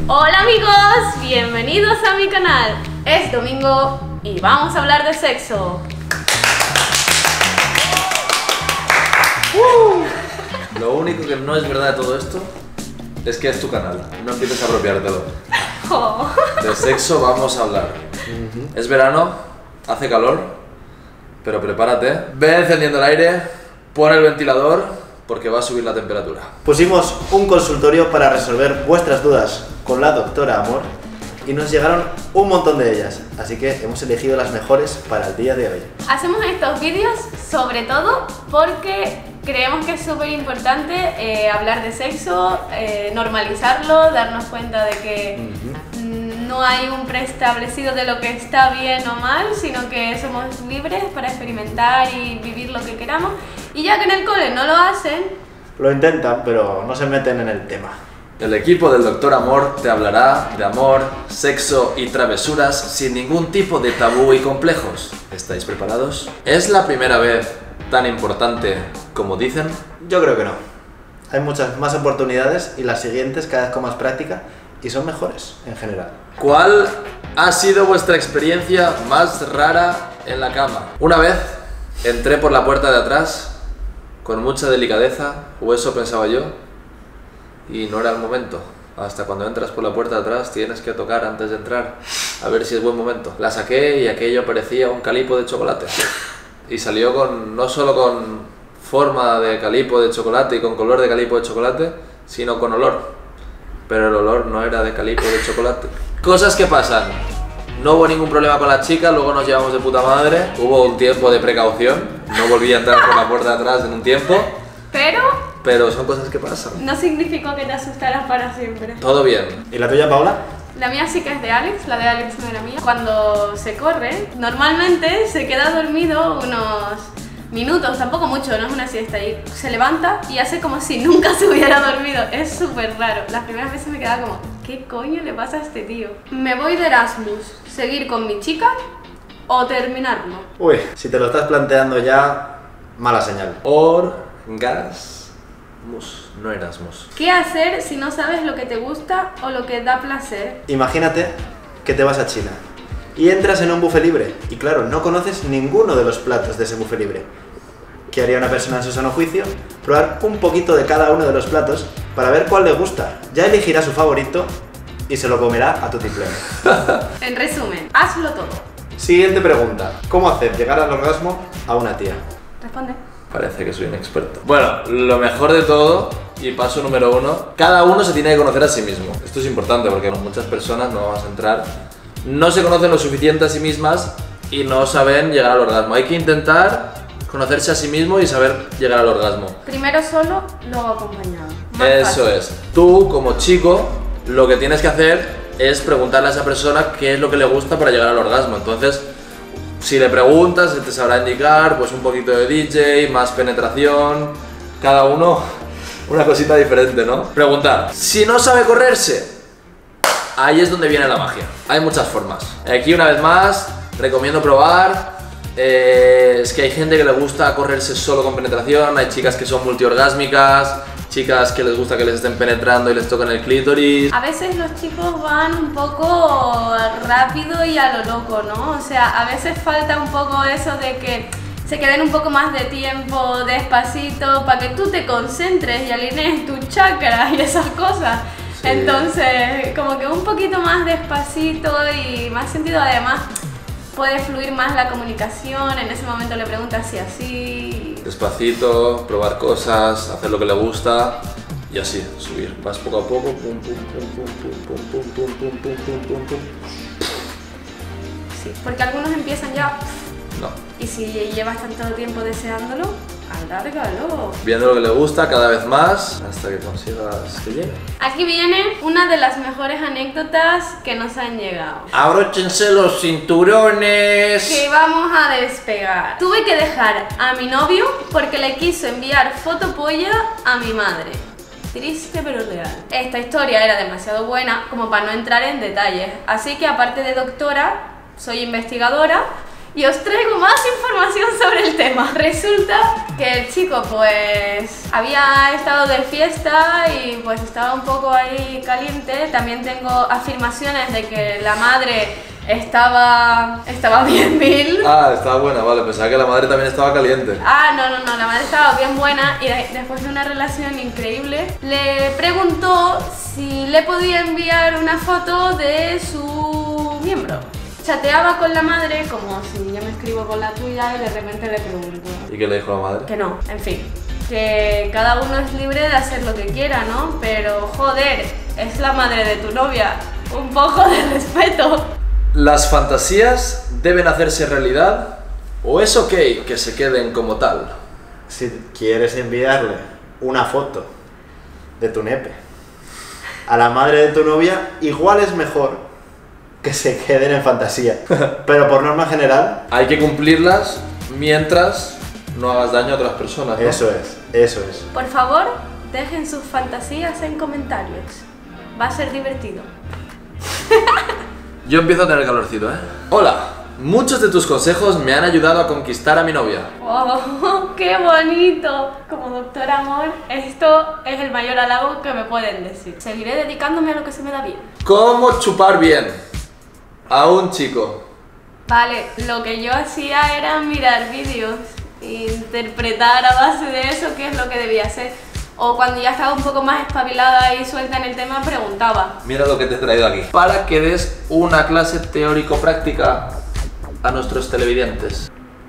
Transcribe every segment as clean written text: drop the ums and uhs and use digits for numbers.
Hola amigos, bienvenidos a mi canal. Es domingo y vamos a hablar de sexo. Lo único que no es verdad de todo esto es que es tu canal. No empieces a apropiártelo. Oh. De sexo vamos a hablar. Es verano, hace calor, pero prepárate. Ve encendiendo el aire, pon el ventilador porque va a subir la temperatura. Pusimos un consultorio para resolver vuestras dudas con la doctora Amor y nos llegaron un montón de ellas, así que hemos elegido las mejores para el día de hoy. Hacemos estos vídeos sobre todo porque creemos que es súper importante hablar de sexo, normalizarlo, darnos cuenta de que no hay un preestablecido de lo que está bien o mal, sino que somos libres para experimentar y vivir lo que queramos. Y ya que en el cole no lo hacen, Lo intentan, pero no se meten en el tema. El equipo del Doctor Amor te hablará de amor, sexo y travesuras sin ningún tipo de tabú y complejos. ¿Estáis preparados? ¿Es la primera vez tan importante como dicen? Yo creo que no. Hay muchas más oportunidades y las siguientes cada vez con más práctica y son mejores en general. ¿Cuál ha sido vuestra experiencia más rara en la cama? Una vez entré por la puerta de atrás con mucha delicadeza, o eso pensaba yo, y no era el momento. Hasta cuando entras por la puerta de atrás tienes que tocar antes de entrar a ver si es buen momento. La saqué y aquello parecía un calipo de chocolate. Y salió con, no solo con forma de calipo de chocolate y con color de calipo de chocolate, sino con olor. Pero el olor no era de calipo de chocolate. Cosas que pasan. No hubo ningún problema con la chica, luego nos llevamos de puta madre. Hubo un tiempo de precaución. No volví a entrar por la puerta de atrás en un tiempo. Pero son cosas que pasan. no significó que te asustaras para siempre. Todo bien. ¿Y la tuya, Paula? La mía sí que es de Alex, la de Alex no era mía. Cuando se corre, normalmente se queda dormido unos minutos, tampoco mucho, no es una siesta, y se levanta y hace como si nunca se hubiera dormido. Es súper raro. Las primeras veces me quedaba como, ¿qué coño le pasa a este tío? Me voy de Erasmus, seguir con mi chica o terminarlo. Uy, si te lo estás planteando ya, mala señal. Orgasmus, no Erasmus. ¿Qué hacer si no sabes lo que te gusta o lo que da placer? Imagínate que te vas a China y entras en un buffet libre y claro, no conoces ninguno de los platos de ese buffet libre. ¿Qué haría una persona en su sano juicio? Probar un poquito de cada uno de los platos para ver cuál le gusta. Ya elegirá su favorito y se lo comerá a tutiplén. En resumen, hazlo todo. Siguiente pregunta. ¿Cómo hacer llegar al orgasmo a una tía? Responde. Parece que soy un experto. Bueno, lo mejor de todo, y paso número 1, cada uno se tiene que conocer a sí mismo. Esto es importante porque muchas personas, no vamos a entrar, no se conocen lo suficiente a sí mismas y no saben llegar al orgasmo. Hay que intentar conocerse a sí mismo y saber llegar al orgasmo. Primero solo, luego acompañado. Más Eso fácil. es. Tú, como chico, lo que tienes que hacer es preguntarle a esa persona qué es lo que le gusta para llegar al orgasmo. Entonces, si le preguntas, él te sabrá indicar pues un poquito de DJ, más penetración, cada uno una cosita diferente, ¿no? Preguntar. Si no sabe correrse, ahí es donde viene la magia. Hay muchas formas. Aquí una vez más, recomiendo probar. Es que hay gente que le gusta correrse solo con penetración, hay chicas que son multiorgásmicas, chicas que les gusta que les estén penetrando y les toquen el clítoris. A veces los chicos van un poco rápido y a lo loco, ¿no? O sea, a veces falta un poco eso de que se queden un poco más de tiempo, despacito, para que tú te concentres y alinees tu chakra y esas cosas. Sí. Entonces, como que un poquito más despacito y más sentido, además puede fluir más la comunicación, en ese momento le preguntas si así. Despacito, probar cosas, hacer lo que le gusta y así, subir. Vas poco a poco, pum, pum, pum, pum, pum, pum, pum, pum, pum, pum, pum, pum, pum. Sí, porque algunos empiezan ya No. y si llevas tanto tiempo deseándolo, alárgalo. Viendo lo que le gusta cada vez más hasta que consigas que llegue. Aquí viene una de las mejores anécdotas que nos han llegado. Abróchense los cinturones. Que vamos a despegar. Tuve que dejar a mi novio porque le quiso enviar fotopolla a mi madre. Triste pero real. Esta historia era demasiado buena como para no entrar en detalles. Así que aparte de doctora, soy investigadora y os traigo más información sobre el tema. Resulta que el chico pues había estado de fiesta y pues estaba un poco ahí caliente. También tengo afirmaciones de que la madre estaba bien mil. Ah, estaba buena, vale, pensaba que la madre también estaba caliente. Ah, no, la madre estaba bien buena y después de una relación increíble le preguntó si le podía enviar una foto de su miembro. Chateaba con la madre como si yo me escribo con la tuya y de repente le pregunto. ¿Y qué le dijo la madre? Que no, en fin, que cada uno es libre de hacer lo que quiera, ¿no? Pero joder, es la madre de tu novia, un poco de respeto. ¿Las fantasías deben hacerse realidad o es ok que se queden como tal? Si quieres enviarle una foto de tu nepe a la madre de tu novia, igual es mejor que se queden en fantasía. Pero por norma general, Hay que cumplirlas mientras no hagas daño a otras personas, ¿no? eso es. Por favor, dejen sus fantasías en comentarios. Va a ser divertido. Yo empiezo a tener calorcito, ¿eh? Hola, muchos de tus consejos me han ayudado a conquistar a mi novia. ¡Oh, qué bonito! Como doctor amor, esto es el mayor halago que me pueden decir. Seguiré dedicándome a lo que se me da bien. ¿Cómo chupar bien a un chico? Vale, lo que yo hacía era mirar vídeos e interpretar a base de eso qué es lo que debía hacer. O cuando ya estaba un poco más espabilada y suelta en el tema, preguntaba. Mira lo que te he traído aquí. Para que des una clase teórico-práctica a nuestros televidentes.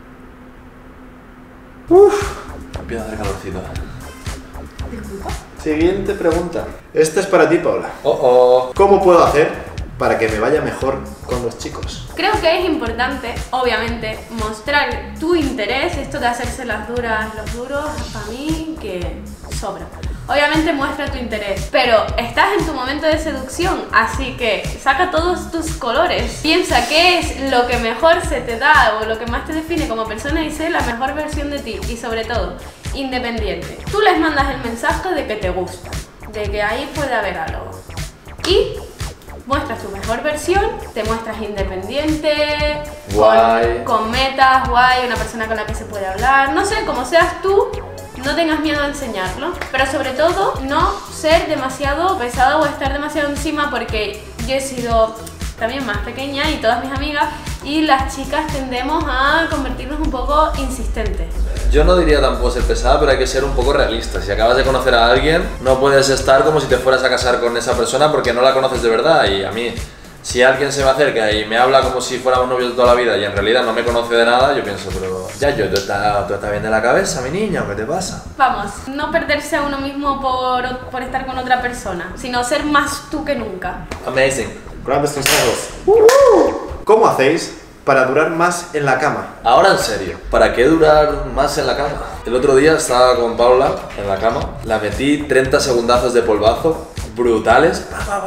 Empieza a hacer calorcito. ¿Disculpa? Siguiente pregunta. Esta es para ti, Paula. Oh. ¿Cómo puedo hacer para que me vaya mejor con los chicos? Creo que es importante, obviamente, mostrar tu interés. Esto de hacerse las duras, los duros, para mí que sobra. Obviamente muestra tu interés, pero estás en tu momento de seducción, así que saca todos tus colores. Piensa qué es lo que mejor se te da o lo que más te define como persona y sé la mejor versión de ti. Y sobre todo, independiente. Tú les mandas el mensaje de que te gusta, de que ahí puede haber algo. Y muestras tu mejor versión, te muestras independiente, Guay. con metas, guay, una persona con la que se puede hablar, no sé, como seas tú, no tengas miedo a enseñarlo, pero sobre todo no ser demasiado pesado o estar demasiado encima, porque yo he sido también más pequeña y todas mis amigas, y las chicas tendemos a convertirnos un poco insistentes. Yo no diría tampoco ser pesada, pero hay que ser un poco realista. Si acabas de conocer a alguien, no puedes estar como si te fueras a casar con esa persona porque no la conoces de verdad. Y a mí, si alguien se me acerca y me habla como si fuéramos novios de toda la vida y en realidad no me conoce de nada, yo pienso, pero tú estás bien de la cabeza, mi niña, ¿qué te pasa? Vamos, no perderse a uno mismo por estar con otra persona, sino ser más tú que nunca. Amazing. Grandes consejos. ¿Cómo hacéis para durar más en la cama? Ahora en serio, ¿para qué durar más en la cama? El otro día estaba con Paula en la cama, la metí 30 segundazos de polvazo, brutales.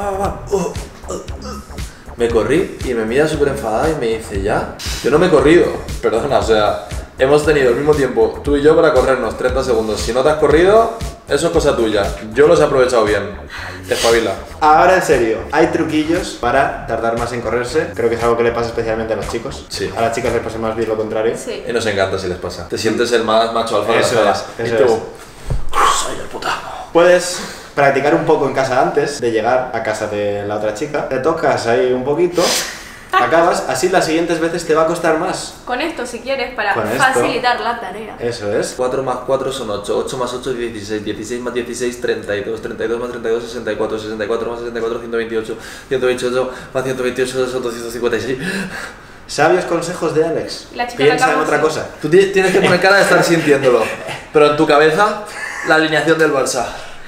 Me corrí y me mira súper enfadada y me dice, ¿ya? Yo no me he corrido, perdona, o sea, hemos tenido el mismo tiempo, tú y yo, para corrernos 30 segundos. Si no te has corrido, eso es cosa tuya. Yo los he aprovechado bien. Espabila. Ahora en serio, ¿hay truquillos para tardar más en correrse? Creo que es algo que le pasa especialmente a los chicos. Sí. A las chicas les pasa más bien lo contrario. Sí. Y nos encanta si les pasa. Te sientes el más macho alfa de la Eso sala. es, Y eso tú, es. soy el putamo. Puedes practicar un poco en casa antes de llegar a casa de la otra chica. Te tocas ahí un poquito, acabas, así las siguientes veces te va a costar más. Con esto, si quieres, para Con esto. facilitar la tarea. Eso es. 4 más 4 son 8, 8 más 8 16, 16 más 16 32, 32 más 32 64, 64 más 64 128, 128 más 128 son 256. Sabios consejos de Alex. La chica Piensa de la en cama, otra sí. cosa. Tú tienes que poner cara de estar sintiéndolo, pero en tu cabeza la alineación del Barça.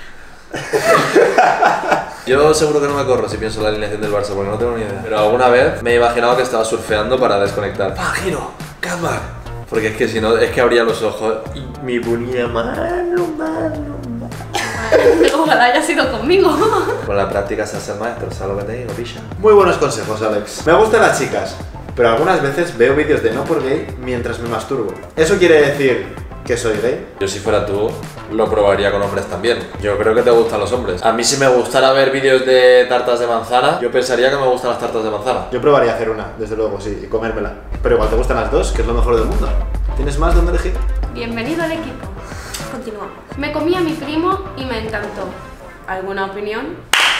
Yo seguro que no me corro si pienso en la alineación del Barça porque no tengo ni idea. Pero alguna vez me he imaginado que estaba surfeando para desconectar. ¡Ah, giro! ¡Calma! Porque es que si no, es que abría los ojos y me ponía mano. Ojalá haya sido conmigo. Con la práctica se hace el maestro, ¿sabes lo que te digo, picha? Muy buenos consejos, Alex. Me gustan las chicas, pero algunas veces veo vídeos de no por gay mientras me masturbo. Eso quiere decir ¿Que soy gay? Yo si fuera tú, lo probaría con hombres también. Yo creo que te gustan los hombres. A mí si me gustara ver vídeos de tartas de manzana, yo pensaría que me gustan las tartas de manzana. Yo probaría hacer una, desde luego, sí, y comérmela. Pero igual te gustan las dos, que es lo mejor del mundo. ¿Tienes más donde elegir? Bienvenido al equipo. Continuamos. Me comí a mi primo y me encantó. ¿Alguna opinión?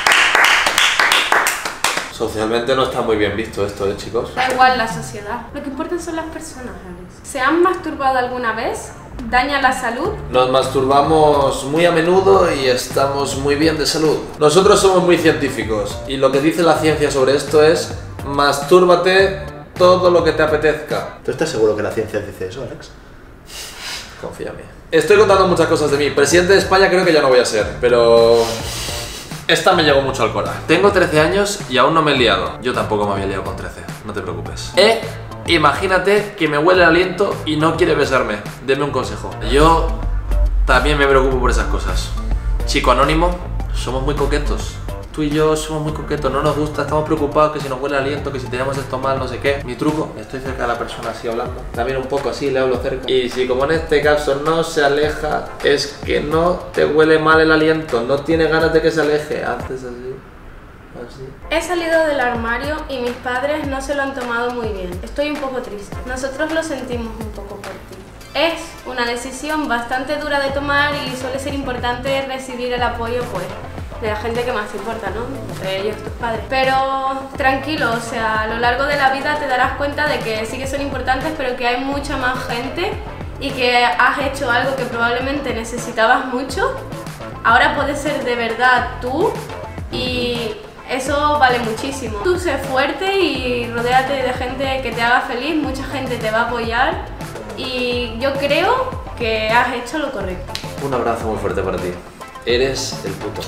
Socialmente no está muy bien visto esto, chicos. Da igual la sociedad. Lo que importa son las personas, Alex. ¿Se han masturbado alguna vez? ¿Daña la salud? Nos masturbamos muy a menudo y estamos muy bien de salud. Nosotros somos muy científicos y lo que dice la ciencia sobre esto es: mastúrbate todo lo que te apetezca. ¿Tú estás seguro que la ciencia dice eso, Alex? Confía en mí. Estoy contando muchas cosas de mí. Presidente de España creo que ya no voy a ser, pero esta me llegó mucho al corazón. Tengo 13 años y aún no me he liado. Yo tampoco me había liado con 13, no te preocupes. Imagínate que me huele el aliento y no quiere besarme. Deme un consejo. Yo también me preocupo por esas cosas. Chico anónimo, somos muy coquetos. Tú y yo somos muy coquetos, no nos gusta, estamos preocupados que si nos huele el aliento, que si tenemos esto mal, no sé qué. Mi truco, estoy cerca de la persona así hablando, también un poco así, le hablo cerca. Y si como en este caso no se aleja, es que no te huele mal el aliento, no tiene ganas de que se aleje. Haces así. Así. He salido del armario y mis padres no se lo han tomado muy bien. Estoy un poco triste. Nosotros lo sentimos un poco por ti. Es una decisión bastante dura de tomar y suele ser importante recibir el apoyo, pues, de la gente que más te importa, ¿no? Entre ellos tus padres. Pero tranquilo, o sea, a lo largo de la vida te darás cuenta de que sí que son importantes, pero que hay mucha más gente y que has hecho algo que probablemente necesitabas mucho. Ahora puedes ser de verdad tú y eso vale muchísimo. Tú sé fuerte y rodéate de gente que te haga feliz, mucha gente te va a apoyar y yo creo que has hecho lo correcto. Un abrazo muy fuerte para ti. Eres el puto.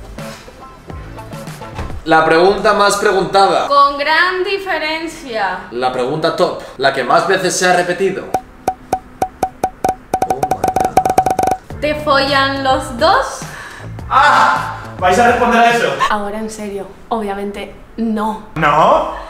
La pregunta más preguntada. Con gran diferencia. La pregunta top. La que más veces se ha repetido. Oh my god. ¿Te follan los dos? ¡Ah! ¿Vais a responder a eso? Ahora en serio, obviamente no. ¿No?